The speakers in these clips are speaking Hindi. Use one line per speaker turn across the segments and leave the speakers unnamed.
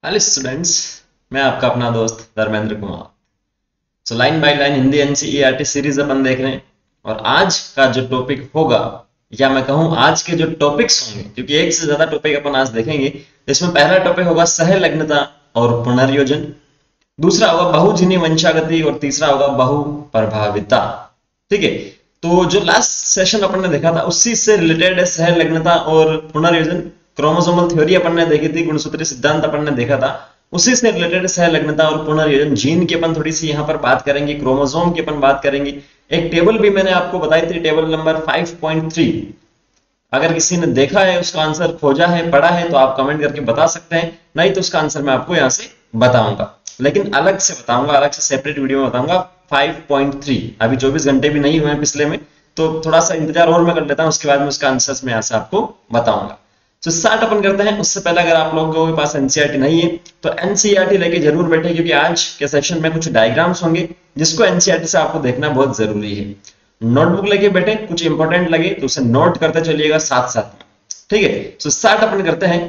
Hello students. मैं आपका अपना दोस्त Dharmendra Kumar. Line by line Hindi NCERT series अपन देख रहे हैं। और आज का जो टॉपिक होगा, या मैं कहूं आज के जो टॉपिक्स होंगे, क्योंकि एक से ज्यादा टॉपिक अपन आज देखेंगे। इसमें पहला टॉपिक होगा सहलग्नता और पुनर्योजन, दूसरा होगा बहुजिनी वंशागति और तीसरा होगा बहुप्रभाविता। ठीक है। तो जो लास्ट सेशन अपन ने देखा था उसी से रिलेटेड है सहलग्नता और पुनर्योजन। क्रोमोसोमल थ्योरी अपन ने देखी थी, गुणसूत्री सिद्धांत अपन ने देखा था, उसी से रिलेटेड सहलग्नता और पुनर्योजन। जीन की अपन थोड़ी सी यहाँ पर बात करेंगे, क्रोमोसोम की अपन बात करेंगे। एक टेबल भी मैंने आपको बताई थी, टेबल नंबर 5.3। अगर किसी ने देखा है, उसका आंसर खोजा है, पढ़ा है, तो आप कमेंट करके बता सकते हैं, नहीं तो उसका आंसर मैं आपको यहाँ से बताऊंगा, लेकिन अलग से बताऊंगा, अलग से सेपरेट वीडियो में बताऊंगा। 5.3 अभी 24 घंटे भी नहीं हुए पिछले में, तो थोड़ा सा इंतजार और मैं कर लेता हूँ, उसके बाद में उसका आंसर मैं यहाँ से आपको बताऊंगा। तो स्टार्ट अपन करते हैं। उससे पहले अगर आप लोगों के पास एनसीईआरटी नहीं है तो एनसीईआरटी लेके जरूर बैठे, क्योंकि आज के सेशन में कुछ डायग्राम्स होंगे जिसको एनसीईआरटी से आपको देखना बहुत जरूरी है। नोटबुक लेके बैठे, कुछ इंपॉर्टेंट लगे तो उसे नोट करते चलिएगा साथ साथ में। ठीक है। तो स्टार्ट अपन करते हैं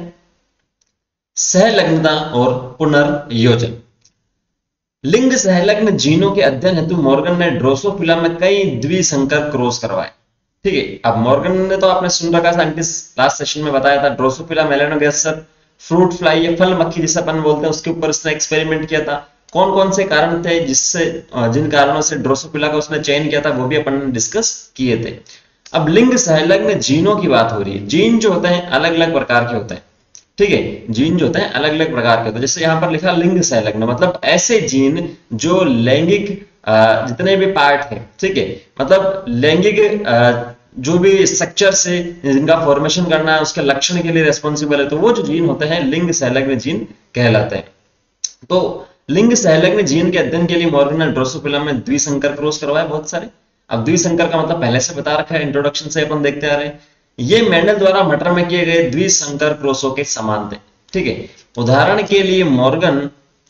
सहलग्नता और पुनर्योजन। लिंग सहलग्न जीनों के अध्ययन हेतु मॉर्गन ने ड्रोसोफिला में कई द्विसंकर क्रॉस करवाए। ठीक है। अब मॉर्गन ने तो आपने सुन रखा, साइंटिस्ट लास्ट सेशन में बताया था, ड्रोसोफिला मेलानोगास्टर फ्रूट फ्लाई या फल मक्खी जिसे अपन बोलते हैं, उसके ऊपर उसने एक्सपेरिमेंट किया था। कौन कौन से कारण थे जिससे जिन कारणों से ड्रोसोफिला का उसने चयन किया था, वो भी अपन ने डिस्कस किए थे। अब लिंग सहलग्न जीनों की बात हो रही है। जीन जो होते हैं अलग अलग प्रकार के होते हैं। ठीक है। जीन जो होते हैं अलग अलग प्रकार के होते हैं। जैसे यहाँ पर लिखा लिंग सहलग्न, मतलब ऐसे जीन जो लैंगिक जितने भी पार्ट है, ठीक है, मतलब लैंगिक जो भी स्ट्रक्चर से जिनका फॉर्मेशन करना है, उसके लक्षण के लिए रेस्पॉन्सिबल है, तो वो जो जीन होते हैं लिंग सहलग्न जीन कहलाते हैं। तो लिंग सहलग्न जीन के अध्ययन के लिए मॉर्गन ने ड्रोसोफिला में द्विसंकर क्रॉस करवाए बहुत सारे। अब द्विसंकर का मतलब पहले से बता रखा है, इंट्रोडक्शन से अपन देखते आ रहे हैं। ये मेंडल द्वारा मटर में किए गए द्विसंकर क्रॉसों के समान थे। ठीक है। उदाहरण के लिए मॉर्गन,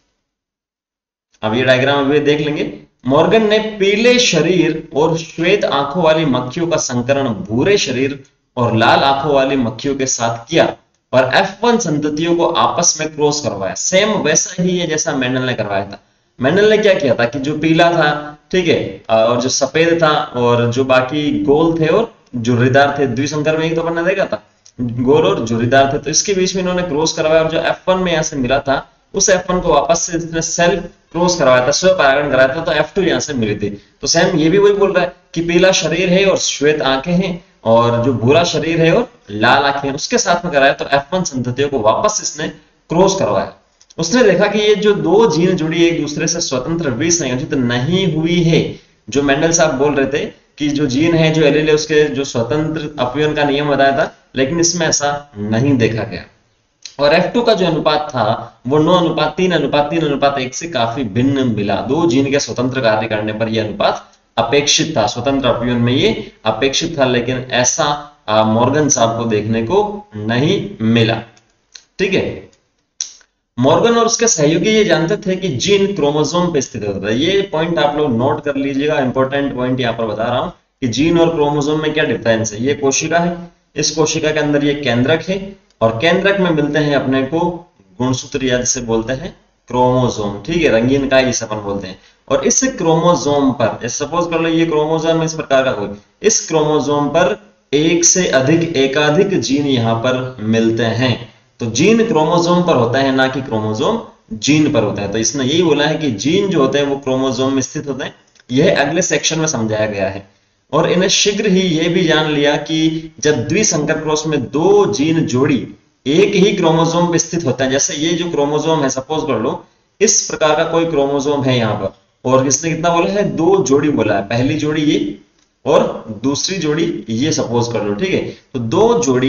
अब ये डायग्राम अभी देख लेंगे। मॉर्गन ने पीले शरीर और श्वेत आंखों वाली मक्खियों का संकरण भूरे शरीर और लाल आंखों वाली मक्खियों के साथ किया और F1 संततियों को आपस में क्रॉस करवाया। सेम वैसा ही है जैसा मेंडल ने करवाया था। मेंडल ने क्या किया था कि जो पीला था, ठीक है, और जो सफेद था और जो बाकी गोल थे और झुर्रीदार थे, द्विसंकर में ही तो अपन ने देखा था, गोल और झुर्रीदार थे, तो इसके बीच में इन्होंने क्रॉस करवाया और जो F1 में यहाँ से मिला था उस F1 को वापस से इसने सेल्फ क्रॉस करवाया था, स्व परागण कराया था, तो F2 यहाँ से मिली थी। तो सेम ये भी वही बोल रहा है कि पीला शरीर है और श्वेत आंखें हैं, और जो भूरा शरीर है और लाल आंखें हैं, उसके साथ में कराया, तो F1 संततियों को वापस इसने क्रॉस करवाया। उसने देखा कि ये जो दो जीन जुड़ी एक दूसरे से स्वतंत्र विसंयोजित नहीं हुई है। जो मेंडल साहब बोल रहे थे कि जो जीन है, जो एलील है, उसके जो स्वतंत्र अपव्यन का नियम बताया था, लेकिन इसमें ऐसा नहीं देखा गया। और F2 का जो अनुपात था वो 9:3:3:1 से काफी भिन्न मिला। दो जीन के स्वतंत्र कार्य करने पर यह अनुपात अपेक्षित था, स्वतंत्र अपव्यन में ये अपेक्षित था, लेकिन ऐसा मॉर्गन साहब को देखने को नहीं मिला। ठीक है। मॉर्गन और उसके सहयोगी ये जानते थे कि जीन क्रोमोसोम पे स्थित होता है। ये पॉइंट आप लोग नोट कर लीजिएगा, इंपॉर्टेंट पॉइंट यहाँ पर बता रहा हूं कि जीन और क्रोमोसोम में क्या डिफरेंस है। ये कोशिका है, इस कोशिका के अंदर ये केंद्रक है, और केंद्रक में मिलते हैं अपने को गुणसूत्र, या जिसे बोलते हैं क्रोमोसोम। ठीक है, रंगीन काय जिसे अपन बोलते हैं। और इस क्रोमोसोम पर, सपोज कर लो ये क्रोमोसोम इस प्रकार का कोई, इस क्रोमोसोम पर एक से अधिक एकाधिक जीन यहाँ पर मिलते हैं। तो जीन क्रोमोसोम पर होता है, ना कि क्रोमोसोम जीन पर होता है। तो इसने यही बोला है कि जीन जो होते हैं वो क्रोमोसोम में स्थित होते हैं। यह अगले सेक्शन में समझाया गया है। और इन्हें शीघ्र ही यह भी जान लिया कि जब द्विसंकर क्रॉस में दो जीन जोड़ी एक ही क्रोमोसोम पे स्थित होता है, जैसे ये जो क्रोमोसोम है, सपोज कर लो इस प्रकार का कोई क्रोमोसोम है यहाँ पर, और इसने कितना बोला है, दो जोड़ी बोला है, पहली जोड़ी ये और दूसरी जोड़ी ये, सपोज कर लो। ठीक है। तो दो जोड़ी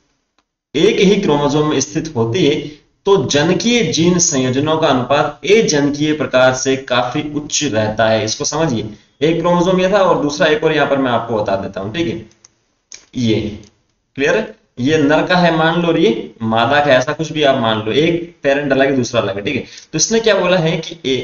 एक ही क्रोमोसोम में स्थित होती है, तो जनकीय जीन संयोजनों का अनुपात अजनकीय प्रकार से काफी उच्च रहता है। इसको समझिए, एक क्रोमोसोम ये था और दूसरा एक और यहाँ पर मैं आपको बता देता हूं। ठीक है, ये क्लियर है, ये नर का है मान लो और ये मादा का है, ऐसा कुछ भी आप मान लो, एक पेरेंट अलग है दूसरा अलग है। ठीक है। तो इसने क्या बोला है कि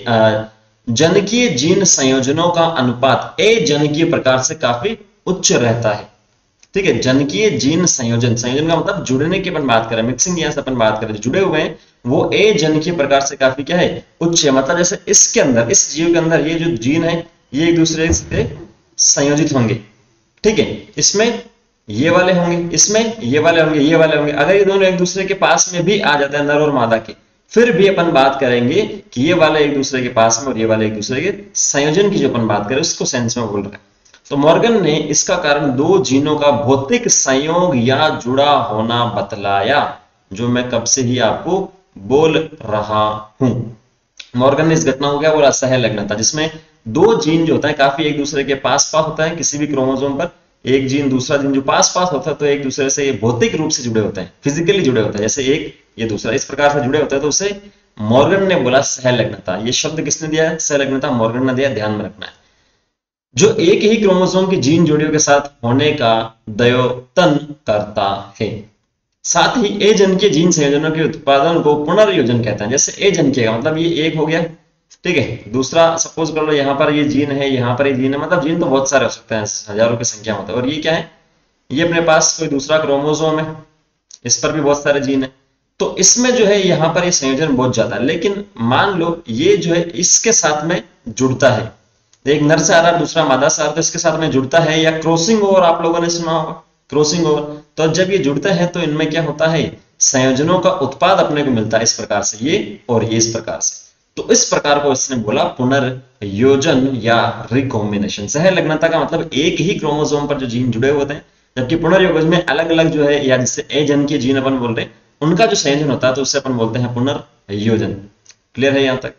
जनकीय जीन संयोजनों का अनुपात अजनकीय प्रकार से काफी उच्च रहता है। ठीक है, जनकीय जीन संयोजन, संयोजन का मतलब जुड़ने की अपन बात करें, मिक्सिंग यहाँ से अपन बात करें, जुड़े हुए हैं वो ए जनकीय प्रकार से काफी क्या है, उच्च है। मतलब जैसे इसके अंदर, इस जीव के अंदर ये जो जीन है ये एक दूसरे से संयोजित होंगे, ठीक है, इसमें ये वाले होंगे, इसमें ये वाले होंगे, ये वाले होंगे। अगर ये दोनों एक दूसरे के पास में भी आ जाते हैं, नर और मादा के, फिर भी अपन बात करेंगे कि ये वाले एक दूसरे के पास में और ये वाले एक दूसरे के संयोजन की जो अपन बात करें उसको सेंस में बोल रहे हैं। तो मॉर्गन ने इसका कारण दो जीनों का भौतिक संयोग या जुड़ा होना बतलाया, जो मैं कब से ही आपको बोल रहा हूं। मॉर्गन ने इस घटना को क्या बोला, सहलग्नता, जिसमें दो जीन जो होता है काफी एक दूसरे के पास पास होता है किसी भी क्रोमोसोम पर, एक जीन दूसरा जीन जो पास पास होता है तो एक दूसरे से ये भौतिक रूप से जुड़े होते हैं, फिजिकली जुड़े होते हैं, जैसे एक ये दूसरा इस प्रकार से जुड़े होते हैं, तो उसे मॉर्गन ने बोला सहलग्नता। ये शब्द किसने दिया है, सहलग्नता मॉर्गन ने दिया, ध्यान में रखना है। जो एक ही क्रोमोसोम की जीन जोड़ियों के साथ होने का द्योतन करता है। साथ ही ए जनकीय जीन संयोजनों के उत्पादन को पुनर्योजन कहते हैं। जैसे ए जनकीय का मतलब ये एक हो गया, ठीक है, दूसरा सपोज कर लो यहाँ पर ये जीन है, यहाँ पर ये जीन है, मतलब जीन तो बहुत सारे हो सकते हैं, हजारों की संख्या में होता है। और ये क्या है, ये अपने पास कोई दूसरा क्रोमोसोम है, इस पर भी बहुत सारे जीन है, तो इसमें जो है यहाँ पर ये संयोजन बहुत ज्यादा है। लेकिन मान लो ये जो है इसके साथ में जुड़ता है, एक नर से आ रहा है दूसरा मादा से आ रहा है, तो इसके साथ में जुड़ता है, या क्रॉसिंग ओवर आप लोगों ने सुना होगा, क्रॉसिंग ओवर। तो जब ये जुड़ता है तो इनमें क्या होता है, संयोजनों का उत्पाद अपने को मिलता है, इस प्रकार से ये और ये इस प्रकार से। तो इस प्रकार को इसने बोला पुनर्योजन या रिकॉम्बिनेशन। सहलग्नता का मतलब एक ही क्रोमोसोम पर जो जीन जुड़े होते हैं, जबकि पुनर्योजन में अलग अलग जो है, या जिससे ए जन के जीन अपन बोल रहे हैं उनका जो संयोजन होता है, तो उससे अपन बोलते हैं पुनर्योजन। क्लियर है यहां तक,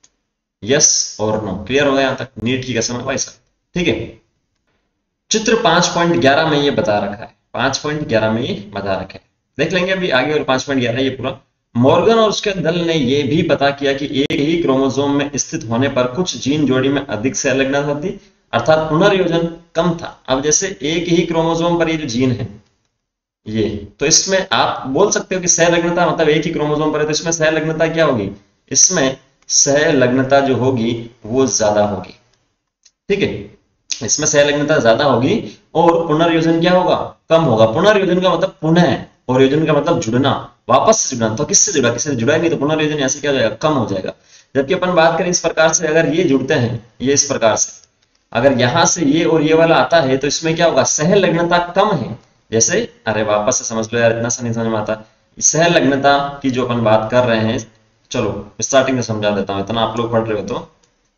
यस और नो, क्लियर होगा यहां तक, नीट की कसम है भाई साहब, ठीक है। चित्र 5.11 में ये बता रखा है, 5.11 में ये बता रखा है, देख लेंगे अभी आगे। और 5.11 ये पूरा, मॉर्गन और उसके दल ने यह भी पता किया कि एक ही क्रोमोसोम में स्थित होने पर कुछ जीन जोड़ी में अधिक सहलग्नता होती, अर्थात पुनर्योजन कम था। अब जैसे एक ही क्रोमोसोम पर ये जो जीन है ये, तो इसमें आप बोल सकते हो कि सहलग्नता मतलब एक ही क्रोमोसोम पर है, तो इसमें सहलग्नता क्या होगी, इसमें सहलग्नता जो होगी वो ज्यादा होगी, ठीक है, इसमें सहलग्नता ज्यादा होगी। और पुनर्योजन क्या होगा, कम होगा। पुनर्योजन का मतलब पुनः, और योजन का मतलब जुड़ना, वापस से जुड़ना। तो किससे जुड़ा, किसी से जुड़ा ही नहीं, तो पुनर्योजन ऐसे क्या हो जाएगा, कम हो जाएगा। जबकि अपन बात करें इस प्रकार से, अगर ये जुड़ते हैं, ये इस प्रकार से, अगर यहां से ये और ये वाला आता है, तो इसमें क्या होगा, सहलग्नता कम है। जैसे, अरे वापस से समझ लो यार, इतना सा नहीं समझ में आता। सहलग्नता की जो अपन बात कर रहे हैं, चलो स्टार्टिंग में समझा देता हूं, इतना आप लोग पढ़ रहे हो तो।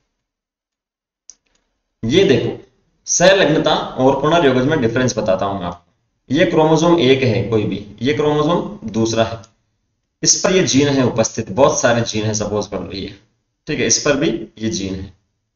ये देखो, सहलग्नता और पुनर्योजन में डिफरेंस बताता हूं मैं आपको। ये क्रोमोसोम एक है कोई भी, ये क्रोमोसोम दूसरा है, इस पर ये जीन है उपस्थित, बहुत सारे जीन है सपोज कर लो ये, ठीक है, इस पर भी ये जीन है।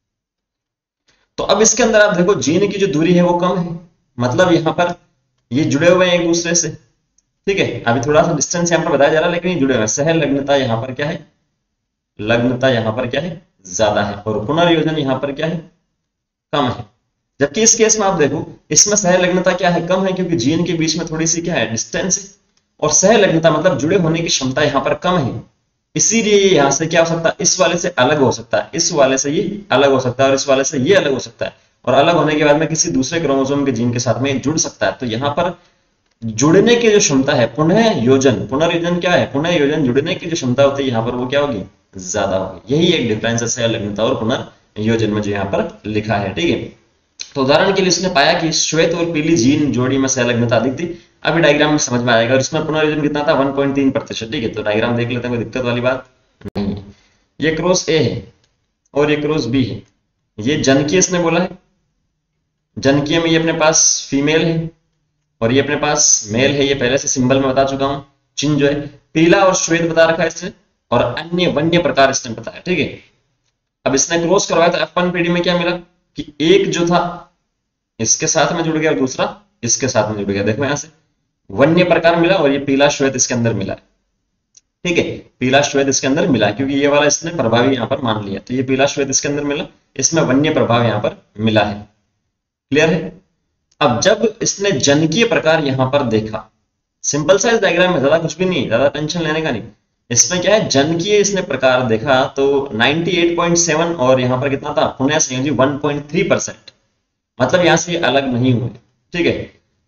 तो अब इसके अंदर आप देखो जीन की जो दूरी है वो कम है, मतलब यहां पर ये जुड़े हुए हैं एक दूसरे से, ठीक है। अभी थोड़ा सा डिस्टेंस यहां पर बताया जा रहा है, लेकिन ये जुड़े हुए हैं। सहलग्नता यहां पर क्या है, लग्नता यहां पर क्या है, ज्यादा है, और पुनर्योजन यहां पर क्या है, कम है। जबकि इस केस में आप देखो, इसमें सहलग्नता क्या है, कम है, क्योंकि जीन के बीच में थोड़ी सी क्या है, डिस्टेंस है। और सहलग्नता मतलब जुड़े होने की क्षमता यहां पर कम है, इसीलिए ये यहां से क्या हो सकता है, इस वाले से अलग हो सकता है, इस वाले से ये अलग हो सकता है, और इस वाले से ये अलग हो सकता है, और अलग होने के बाद में किसी दूसरे क्रोमोसोम के जीन के साथ में जुड़ सकता है। तो यहां पर जुड़ने की जो क्षमता है, पुनः योजन, पुनर्योजन क्या है, पुनः योजन, जुड़ने की जो क्षमता होती है यहां पर वो क्या होगी, ज्यादा होगी। यही एक डिफरेंस है सहलग्नता और पुनर्योजन में जो यहां पर लिखा है, ठीक है। तो उदाहरण के लिए उसने पाया कि श्वेत और पीली जीन जोड़ी में सहलग्नता अधिक थी। अभी डायग्राम में समझ में आएगा। और इसमें पुनर्योजन कितना था, 1.3%, ठीक है। तो डायग्राम देख लेते हैं, कोई दिक्कत वाली बात नहीं है। ये क्रॉस ए है और ये क्रॉस बी है। ये जनकीय इसने बोला है, जनकीय में ये अपने पास फीमेल है और ये अपने पास मेल है। ये पहले से सिंबल में बता चुका हूं, चिन्ह जो है पीला और श्वेत बता रखा है इसने, और अन्य वन्य प्रकार इसने बताया, ठीक है। अब इसने क्रॉस करवाया तो F1 पीढ़ी में क्या मिला कि एक जो था इसके साथ में जुड़ गया और दूसरा इसके साथ में जुड़ गया। देखो यहां से वन्य प्रकार मिला और ये पीला श्वेत इसके अंदर मिला, ठीक है। पीला श्वेत इसके अंदर मिला क्योंकि ये वाला इसने प्रभावी यहां पर मान लिया, तो ये पीला श्वेत इसके अंदर मिला, इसमें वन्य प्रभाव यहां पर मिला है। क्लियर है। अब जब इसने जनकीय प्रकार यहां पर देखा, सिंपल साइज डायग्राम में, ज्यादा कुछ भी नहीं, ज्यादा टेंशन लेने का नहीं। इसमें क्या है, जनकीय इसने प्रकार देखा तो 98.7 और यहां पर कितना था, पुनः संयोजी 1.3%, मतलब यहां से ये अलग नहीं हुए, ठीक है।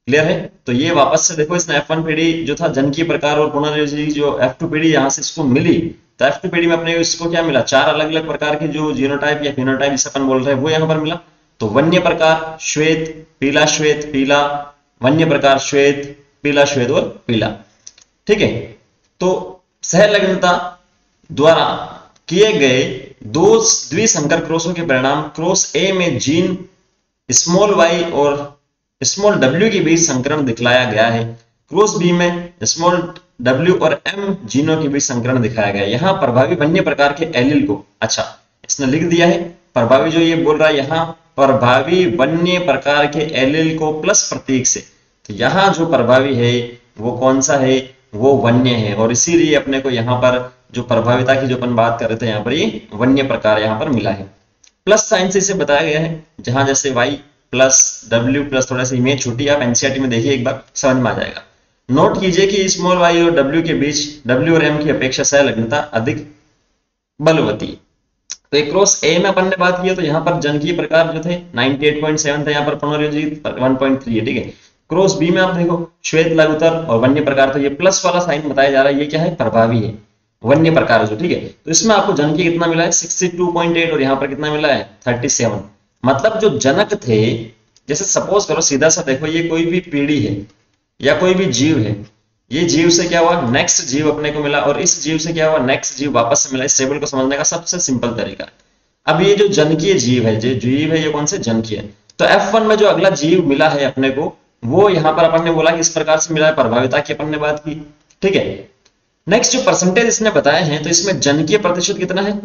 क्लियर है? तो ये वापस से देखो, इसने F1 पीढ़ी जो था जन प्रकार और पुनर्योजी जो F2 पीढ़ी यहाँ से इसको मिली, तो F2 पीढ़ी में अपने इसको क्या मिला, चार अलग अलग प्रकार के जो जीनोटाइप या फिनोटाइप जिसे अपन बोल रहे हैं वो यहाँ पर मिला। तो वन्य प्रकार श्वेत पीला, वन्य प्रकार श्वेत और पीला। ठीक है, तो सहलग्नता द्वारा किए गए दो द्विसंकर क्रॉसों के परिणाम क्रॉस ए में जीन स्मॉल वाई और स्मॉल डब्ल्यू के बीच संकरण दिखलाया गया है, क्रॉस बी में स्मॉल डब्ल्यू और एम जीनों के बीच संकरण दिखाया गया है। यहाँ प्रभावी वन्य प्रकार के एलील को, अच्छा इसने लिख दिया है प्रभावी, जो ये बोल रहा है यहाँ प्रभावी वन्य प्रकार के एलील को प्लस प्रतीक से, तो यहाँ जो प्रभावी है वो कौन सा है, वो वन्य है, और इसीलिए अपने को यहाँ पर जो प्रभाविता की जो अपन बात कर रहे थे यहाँ पर ये वन्य प्रकार यहाँ पर मिला है। प्लस साइन से इसे बताया गया है, जहां जैसे y प्लस डब्ल्यू प्लस थोड़ा सा इमेज छोटी, आप एनसीईआरटी में देखिए एक बार समझ में आ जाएगा। नोट कीजिए कि स्मॉल y और w के बीच w और m की अपेक्षा सहलग्नता अधिक बलवती। तो एक क्रॉस ए में अपन ने बात की तो यहाँ पर जनकीय प्रकार जो थे 98.7 थे, यहाँ पर पुनर्योजी 1.3 है। ठीक है, क्रॉस बी में आप देखो श्वेत लघुतर और वन्य प्रकार, तो ये प्लस वाला साइन बताया जा रहा है, ये क्या है, प्रभावी है वन्य प्रकार जो। ठीक है, तो इसमें आपको जनकीय कितना मिला है 62.8 और यहाँ पर कितना मिला है 37। मतलब जो जनक थे, जैसे सपोज करो सीधा सा देखो, ये कोई भी पीढ़ी है या कोई भी जीव है, ये जीव से क्या हुआ नेक्स्ट जीव अपने को मिला, और इस जीव से क्या हुआ नेक्स्ट जीव वापस से मिला। इस टेबल को समझने का सबसे सिंपल तरीका। अब ये जो जनकीय जीव है, जो जीव है ये कौन से जनकीय है, तो F1 में जो अगला जीव मिला है अपने को, वो यहाँ पर अपन ने बोला कि इस प्रकार से मिला है, प्रभाविता की अपन ने बात की। ठीक है, नेक्स्ट जो परसेंटेज इसने बताए हैं, तो इसमें जनकीय प्रतिशत कितना है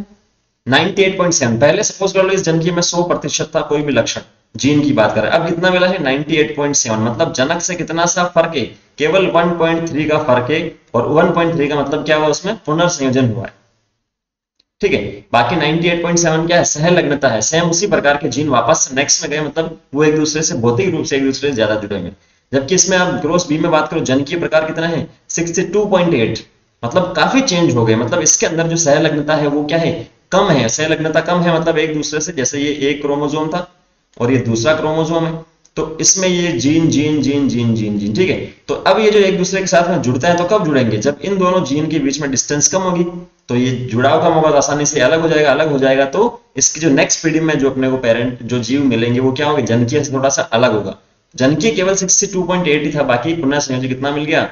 98.7। पहले सपोज कर लो इस जनकीय में 100% था कोई भी लक्षण, जीन की बात करें, अब कितना मिला है 98.7, मतलब जनक से कितना सा फर्क है, केवल 1.3 का फर्क है, और 1.3 का मतलब क्या हुआ, उसमें पुनर्संयोजन हुआ है। ठीक है, बाकी 98.7 क्या है, सहलग्नता है, सेम उसी प्रकार के जीन वापस नेक्स्ट में गए, मतलब वो एक दूसरे से भौतिक रूप से एक दूसरे से ज्यादा जुड़े हुए। जबकि इसमें आप क्रॉस बी में बात करो, जनकीय प्रकार कितना है 62.8, मतलब काफी चेंज हो गए, मतलब इसके अंदर जो सहलग्नता है वो क्या है, कम है, सहलग्नता कम है, मतलब एक दूसरे से, जैसे ये एक क्रोमोसोम था और ये दूसरा क्रोमोसोम है, तो इसमें ये gene gene gene gene gene gene. ठीक है, तो अब ये जो एक दूसरे के साथ में जुड़ते हैं, तो कब जुड़ेंगे, जब इन दोनों जीन के बीच में डिस्टेंस कम होगी, तो ये जुड़ाव कम होगा तो आसानी से अलग हो जाएगा, तो इसकी जो नेक्स्ट पीढ़ी में जो अपने को पेरेंट जो जीव मिलेंगे वो क्या होंगे, जनकीय से थोड़ा सा अलग होगा। जनकीय केवल 62.8 ही था, बाकी पुनर्संयोजन कितना मिल गया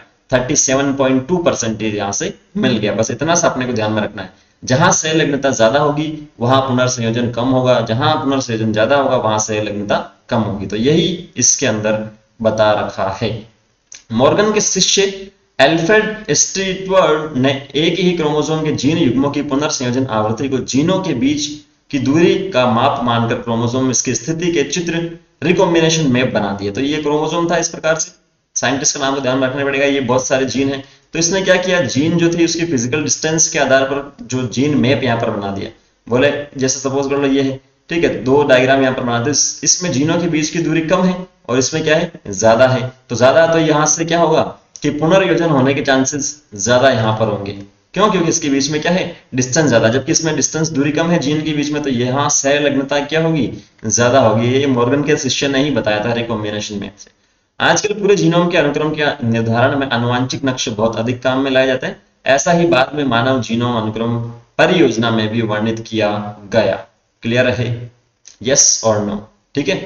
37.2% यहाँ से मिल गया। बस इतना सा अपने को ध्यान में रखना है, जहां सहलग्नता ज्यादा होगी वहां पुनर्संयोजन कम होगा, जहां पुनर्संयोजन ज्यादा होगा वहां सहलग्नता कम होगी। तो यही इसके अंदर बता रखा है। मॉर्गन के शिष्य एल्फ्रेड स्टीवर्ट ने एक ही क्रोमोसोम के जीन युग्मों की पुनर्संयोजन आवृत्ति को जीनों के बीच की दूरी का माप मानकर क्रोमोसोम इसकी स्थिति के चित्र रिकॉम्बिनेशन मैप बना दिया। तो ये क्रोमोसोम था, इस प्रकार से साइंटिस्ट का नाम को ध्यान रखना पड़ेगा, ये बहुत सारे जीन हैं। तो इसने क्या किया, जीन जो थी उसकी फिजिकल डिस्टेंस के आधार पर जो जीन मैप यहाँ पर बना दिया। बोले जैसे सपोज कर लो ये है, ठीक है, दो डायग्राम यहाँ पर बनाते हैं, इसमें जीनों के बीच की दूरी कम है और इसमें क्या है ज्यादा है, तो ज्यादा, तो यहाँ से क्या होगा कि पुनर्योजन होने के चांसेस ज्यादा यहाँ पर होंगे। क्यों, क्योंकि इसके बीच में क्या है डिस्टेंस ज्यादा, जबकि इसमें डिस्टेंस दूरी कम है जीन के बीच में, तो यहाँ सहलग्नता क्या होगी ज्यादा होगी। ये मॉर्गन के शिष्य ने ही बताया था रिकॉम्बिनेशन मैप से। आजकल पूरे जीनोम के अनुक्रम के निर्धारण में आनुवांशिक नक्शे बहुत अधिक काम में लाए जाते हैं। ऐसा ही बाद में मानव जीनोम अनुक्रम परियोजना में भी वर्णित किया गया। क्लियर है, यस और नो? ठीक है,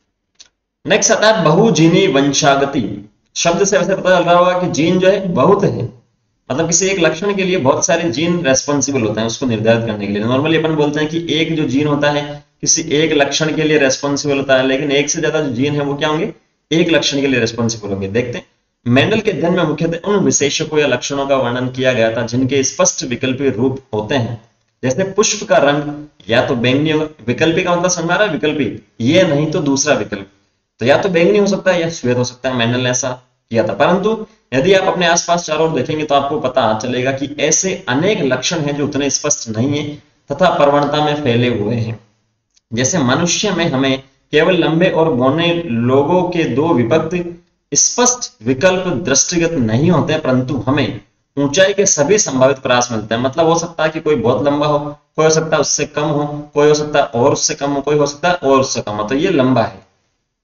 नेक्स्ट आता है बहुजीनी वंशागति। शब्द से वैसे पता चल रहा होगा कि जीन जो है बहुत है, मतलब किसी एक लक्षण के लिए बहुत सारे जीन रेस्पॉन्सिबल होते हैं उसको निर्धारित करने के लिए। नॉर्मली अपन बोलते हैं कि एक जो जीन होता है किसी एक लक्षण के लिए रेस्पॉन्सिबल होता है, लेकिन एक से ज्यादा जो जीन है वो क्या होंगे, एक लक्षण के लिए रेस्पॉन्सिबल होंगे। देखते हैं, मेंडल के अध्ययन में मुख्यतः उन विशेषकों या लक्षणों का वर्णन किया गया था जिनके स्पष्ट विकल्पी रूप होते हैं। जैसे पुष्प का रंग या तो बैंगनी होगा, विकल्पी का मतलब समझ आ रहा है, विकल्पी ये नहीं तो दूसरा विकल्प, तो या तो बैंगनी हो सकता है या श्वेत हो सकता है। मेंडल ने ऐसा किया था, परंतु यदि आप अपने आसपास चारों ओर देखेंगे तो आपको पता चलेगा कि ऐसे अनेक लक्षण हैं जो उतने स्पष्ट नहीं है तथा प्रवणता में फैले हुए हैं। जैसे मनुष्य में हमें केवल लंबे और बौने लोगों के दो विभक्त स्पष्ट विकल्प दृष्टिगत नहीं होते, परंतु हमें ऊंचाई के सभी संभावित प्रयास मिलते हैं। मतलब हो सकता है कि कोई बहुत लंबा हो, कोई हो सकता है उससे कम हो, कोई हो सकता है और उससे कम हो, कोई हो सकता है और उससे कम हो, तो ये लंबा है।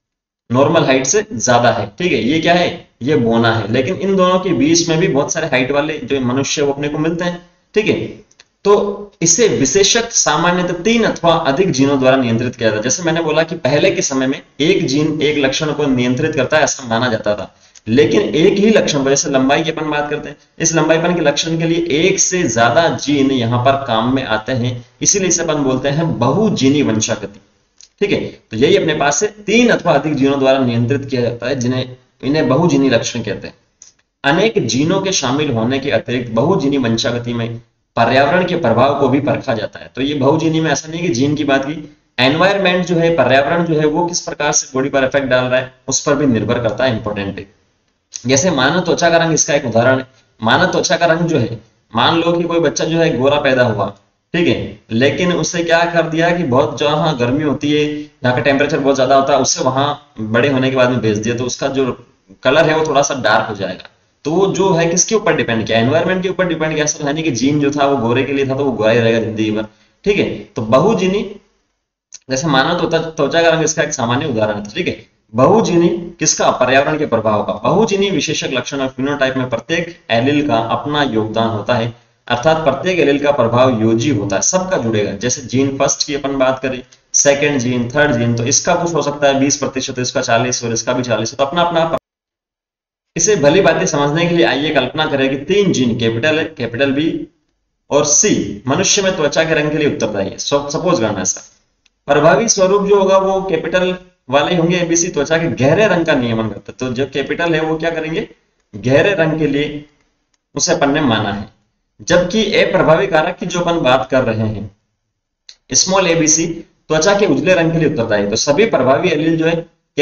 नॉर्मल हाइट से ज्यादा है। ठीक है, ये क्या है, ये बोना है। लेकिन इन दोनों के बीच में भी बहुत सारे हाइट वाले जो मनुष्य वो अपने को मिलते हैं। ठीक है, तो इसे विशेषक सामान्यतः 3 अथवा अधिक जीनों द्वारा नियंत्रित किया जाता है। जैसे मैंने बोला कि पहले के समय में एक जीन एक लक्षण को नियंत्रित करता है ऐसा माना जाता था, लेकिन एक ही लक्षण को, जैसे लंबाई की अपन बात करते हैं, इस लंबाईपन के लक्षण के लिए एक से ज्यादा जीन यहाँ पर काम में आते हैं, इसीलिए इसे अपन बोलते हैं बहुजीनी वंशागति। ठीक है, तो यही अपने पास से 3 अथवा अधिक जीनों द्वारा नियंत्रित किया जाता है, जिन्हें इन्हें बहुजीनी लक्षण कहते हैं। अनेक जीनों के शामिल होने के अतिरिक्त बहुजीनी वंशागति में पर्यावरण के प्रभाव को भी परखा जाता है। तो ये बहुजीनी में ऐसा नहीं कि जीन की बात की, एनवायरमेंट जो है, पर्यावरण जो है, वो किस प्रकार से बॉडी पर इफेक्ट डाल रहा है उस पर भी निर्भर करता है, इंपॉर्टेंट है। जैसे मानव त्वचा का रंग इसका एक उदाहरण है। मानव त्वचा का रंग जो है, मान लो कि कोई बच्चा जो है गोरा पैदा हुआ, ठीक है, लेकिन उससे क्या कर दिया कि बहुत जहां गर्मी होती है, यहाँ का टेम्परेचर बहुत ज्यादा होता है, उससे वहां बड़े होने के बाद में भेज दिया, तो उसका जो कलर है वो थोड़ा सा डार्क हो जाएगा। तो वो जो है किसके ऊपर डिपेंड किया, एनवायरमेंट के ऊपर डिपेंड किया। ऐसा है नहीं कि जीन जो था वो गोरे के लिए था तो वो गोरा ही रहेगा जिंदगी भर। ठीक है, तो बहुजीनी, जैसे मानव त्वचा का रंग इसका एक सामान्य उदाहरण है। ठीक है, बहुजीनी किसका, पर्यावरण के प्रभाव का। बहुजीनी विशेषक लक्षण और फिनोटाइप में प्रत्येक एलील का अपना योगदान होता है, अर्थात प्रत्येक एलील का प्रभाव योजी होता है, सबका जुड़ेगा। जैसे जीन फर्स्ट की अपन बात करें, सेकंड जीन, थर्ड जीन, तो इसका कुछ हो सकता है 20%, इसका 40 और इसका भी 40, तो अपना अपना। इसे भली बातें समझने के लिए आइए कल्पना करें कि 3 gene capital A, capital B और सी मनुष्य में त्वचा के रंग के लिए उत्तरदायी है। सपोज करना ऐसा, प्रभावी स्वरूप जो होगा वो कैपिटल वाले होंगे, एबीसी त्वचा के गहरे रंग का नियमन करते हैं। तो जो कैपिटल है वो क्या करेंगे, गहरे रंग के लिए उसे अपन ने माना है। जबकि अप्रभावी कारक की जो अपन बात कर रहे हैं, स्मॉल एबीसी त्वचा के उजले रंग के लिए उत्तरदायी। तो सभी प्रभावी एलील जो है,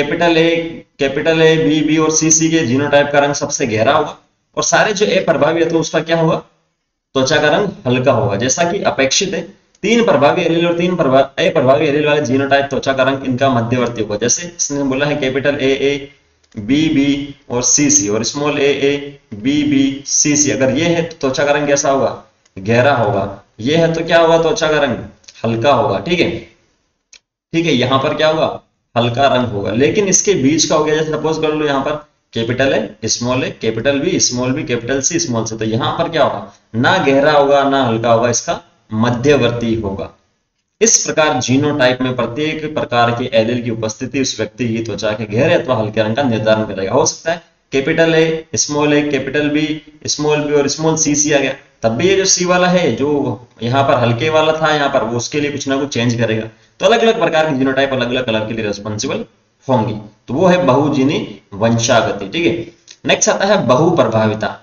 कैपिटल ए बी बी और सी सी के जीनोटाइप का रंग सबसे गहरा होगा, और सारे जो अप्रभावी है तो उसका क्या होगा, त्वचा का रंग हल्का होगा, जैसा कि अपेक्षित है। 3 प्रभावी एलील और 3 अप्रभावी एलील वाले जीनोटाइप त्वचा का रंग इनका मध्यवर्ती होगा। जैसे इसने बोला है कैपिटल ए बी बी और सी सी, और small A B B C C, अगर ये है तो त्वचा का रंग कैसा होगा, गहरा होगा। ये है तो क्या होगा, त्वचा का रंग हल्का होगा। ठीक है, ठीक है, यहां पर क्या होगा, हल्का रंग होगा। लेकिन इसके बीच का हो गया, जैसे सपोज कर लो यहाँ पर कैपिटल है, स्मॉल है, capital B, small B, capital C, small C, तो यहां पर क्या होगा, ना गहरा होगा ना हल्का होगा, इसका मध्यवर्ती होगा। इस प्रकार जीनोटाइप में प्रत्येक प्रकार के एलील की उपस्थिति उस व्यक्ति की त्वचा के गहरे अथवा हल्के रंग का निर्धारण करेगा। हो सकता है capital A, capital B, small B और स्मॉल सी सी आ गया, तब भी ये जो सी वाला है जो यहाँ पर हल्के वाला था, यहाँ पर वो उसके लिए कुछ ना कुछ चेंज करेगा। तो अलग अलग प्रकार के जीनोटाइप अलग अलग कलर के लिए रिस्पॉन्सिबल होंगी। तो वो है बहुजीनी वंशागति। ठीक है, नेक्स्ट आता है बहुप्रभाविता।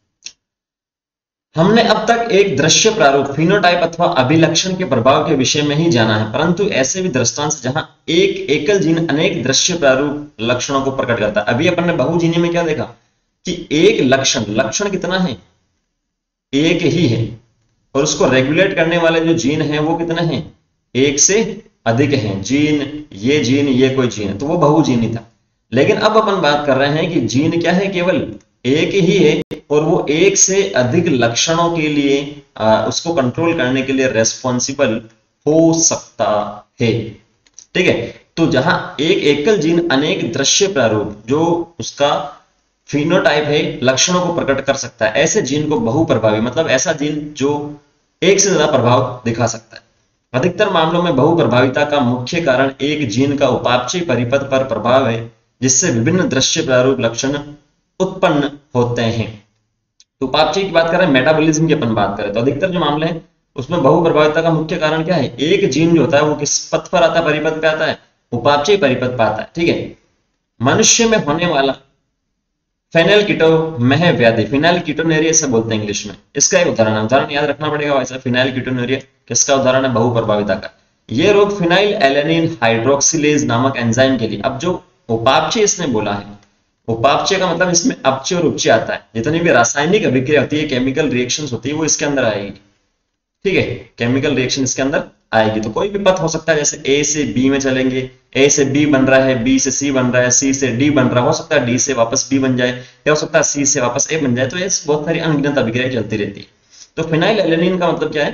हमने अब तक एक दृश्य प्रारूप फिनोटाइप अथवा अभिलक्षण के प्रभाव के विषय में ही जाना है, परंतु ऐसे भी दृष्टांत जहां एक एकल जीन अनेक दृश्य प्रारूप लक्षणों को प्रकट करता है। अभी अपन ने बहुजीनी में क्या देखा कि एक लक्षण कितना है, एक ही है, और उसको रेगुलेट करने वाले जो जीन हैं वो कितने हैं, एक से अधिक हैं। जीन ये कोई जीन है, तो वो बहुजीनी था। लेकिन अब अपन बात कर रहे हैं कि जीन क्या है, केवल एक ही है, और वो एक से अधिक लक्षणों के लिए उसको कंट्रोल करने के लिए रेस्पॉन्सिबल हो सकता है। ठीक है, तो जहां एक एकल जीन अनेक दृश्य प्रारूप जो उसका फिनोटाइप है लक्षणों को प्रकट कर सकता है, ऐसे जीन को बहुप्रभावी, मतलब ऐसा जीन जो एक से ज्यादा प्रभाव दिखा सकता है। अधिकतर मामलों में बहुप्रभाविता का मुख्य कारण एक जीन का उपापचय परिपथ पर प्रभाव है, जिससे विभिन्न दृश्य प्रारूप लक्षण उत्पन्न होते हैं। तो उपापचय की बात करें, मेटाबॉलिज्म की अपन बात करें, तो अधिकतर जो मामले हैं उसमें बहुप्रभाविता का मुख्य कारण क्या है, एक जीन जो होता है वो किस पथ पर आता है, परिपथ पे आता है, उपापचय परिपथ पे आता है। ठीक है, मनुष्य में होने वाला फेनिलकीटोनुरिया व्याधि, फेनिलकीटोनुरिया से बोलते हैं इंग्लिश में, इसका एक उदाहरण याद रखना पड़ेगा वैसे। फेनिलकीटोनुरिया किसका उदाहरण है, बहुप्रभाविता का। ये रोग फिनाइल एलेनिन हाइड्रोक्सिलेज नामक एंजाइम के लिए, अब जो उपापचय इसने बोला है, उपापचय का मतलब इसमें अपचय और उपचय आता है। जितनी भी रासायनिक अभिक्रिया होती है, केमिकल रिएक्शंस होती है, वो इसके अंदर आएगी। ठीक है, केमिकल रिएक्शन इसके अंदर आएगी। तो कोई भी पथ हो सकता है, जैसे ए से बी में चलेंगे, ए से बी बन रहा है, बी से सी बन रहा है, सी से डी बन रहा है, हो सकता है डी से वापस बी बन जाए, या हो सकता है सी से वापस ए बन जाए। तो ये बहुत सारी अनगिनत अभिक्रिया चलती रहती है। तो फिनाइल एलेनिन का मतलब क्या है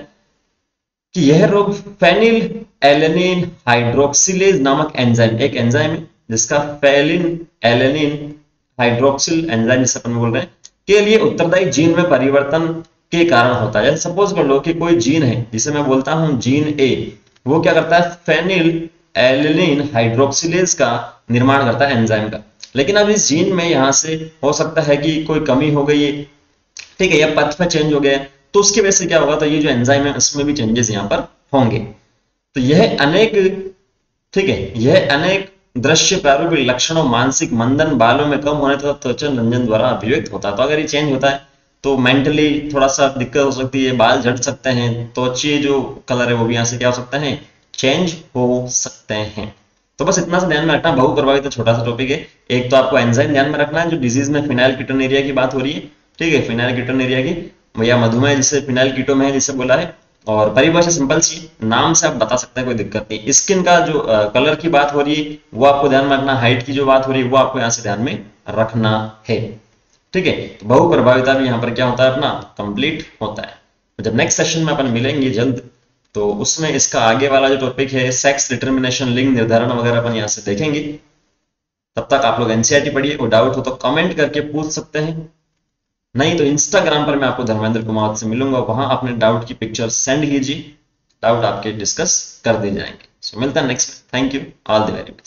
कि यह रोग फेनिल एलेनिन हाइड्रोक्सिलेज नामक एंजाइम, एक एंजाइम है जिसका फेलिन एलेनिन हाइड्रोक्सिल एंजाइम जिसे अपन बोल रहे हैं के लिए उत्तरदायी जीन में परिवर्तन के कारण होता है। जैसे सपोज कर लो कि कोई जीन है जिसे मैं बोलता हूं जीन ए, वो क्या करता है फेनिल एलेनिन हाइड्रोक्सिलेज का निर्माण करता है एंजाइम का। लेकिन अब इस जीन में यहां से हो सकता है कि कोई कमी हो गई है, ठीक है, या पथ में चेंज हो गया है, तो उसकी वजह से क्या होगा, तो ये जो एंजाइम है उसमें भी चेंजेस यहाँ पर होंगे। तो यह अनेक, ठीक है, यह अनेक दृश्य प्रारूपिक लक्षणों मानसिक मंदन बालों में कम होने तथा त्वचा रंजन द्वारा अभिव्यक्त होता है। तो अगर ये चेंज होता है तो मेंटली थोड़ा सा दिक्कत हो सकती है, बाल झड़ सकते हैं, त्वचा जो कलर है वो भी यहाँ से क्या हो सकता है, चेंज हो सकते हैं। तो बस इतना सा ध्यान में रखना, बहु प्रभावित तो छोटा सा टॉपिक है। एक तो आपको एंजाइम ध्यान में रखना है, जो डिजीज में फिनाइल कीटोनेरिया की बात हो रही है, ठीक है, फिनाइल कीटोनेरिया की, या मधुमेह जिसे फिनाइल कीटो में जिसे बोला है। और परिभाषा सिंपल सी, नाम से आप बता सकते हैं, कोई दिक्कत नहीं। स्किन का जो कलर की बात हो रही है वो आपको ध्यान में रखना, हाइट की जो बात हो रही है वो आपको यहाँ से ध्यान में रखना है, ठीक है। तो बहु प्रभाविता भी यहाँ पर क्या होता है अपना कंप्लीट होता है। तो जब नेक्स्ट सेशन में अपन मिलेंगे जल्द, तो उसमें इसका आगे वाला जो टॉपिक है सेक्स डिटर्मिनेशन, लिंग निर्धारण वगैरह अपन यहाँ से देखेंगे। तब तक आप लोग एनसीईआरटी पढ़िए, और डाउट हो तो कमेंट करके पूछ सकते हैं, नहीं तो इंस्टाग्राम पर मैं आपको धर्मेंद्र कुमार से मिलूंगा, वहां अपने डाउट की पिक्चर सेंड कीजिए, डाउट आपके डिस्कस कर दिए जाएंगे। सो मिलता है next. Thank you, all the very best.